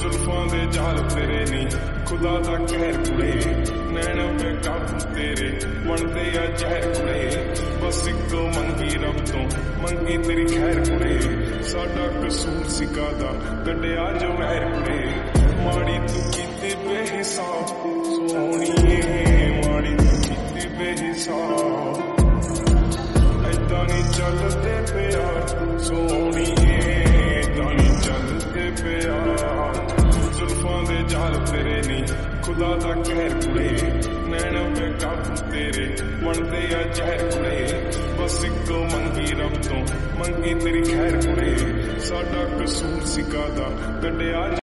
जुल्फां दे जाल तेरे नी खुदा दा कहर कुड़े नैना पे काबू तेरे बनदे आ जहर कुड़े बस एक मंगी रब तो मंगी तेरी खैर कुड़े साडा कसूर सिकादा कड्डिया जो महर कुड़े माड़ी तू कीती बेहिसाब सोहणीए माड़ी तू कीती बेहिसाब ऐदां नी चलदे प्यार सोहणीए ऐदां नी चलदे प्यार जुल्फां दे जाल तेरे नी खुदा दा कहर कुड़े नैना पे काबू तेरे बनदे आ जहर कुड़े बस एक मंगी रब तो मंगी तेरी खैर कुड़े साडा कसूर सिकादा कड्डिया